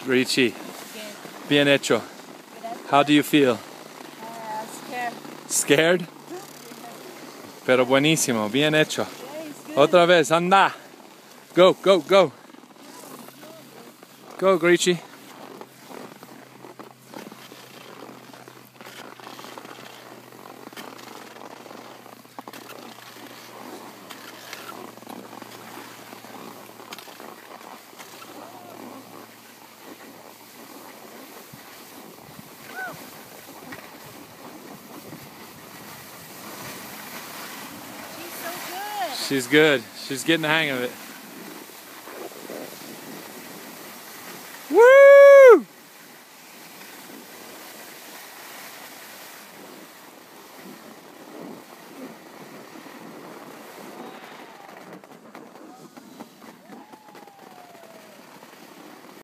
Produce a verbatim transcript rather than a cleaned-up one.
Richie, Good. bien hecho. Gracias. How do you feel? Uh, scared. Scared? Pero buenísimo, bien hecho. Yeah, it's good. Otra vez, anda. Go, go, go. Go, Richie. She's so good. She's good. She's getting the hang of it.